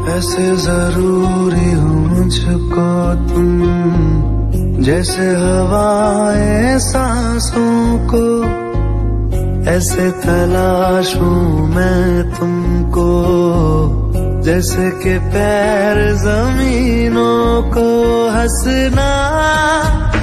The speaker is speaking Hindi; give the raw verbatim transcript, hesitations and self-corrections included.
ऐसे जरूरी हो मुझको तुम, जैसे हवाएं सांसों को। ऐसे तलाशूं मैं तुमको, जैसे कि पैर जमीनों को। हंसना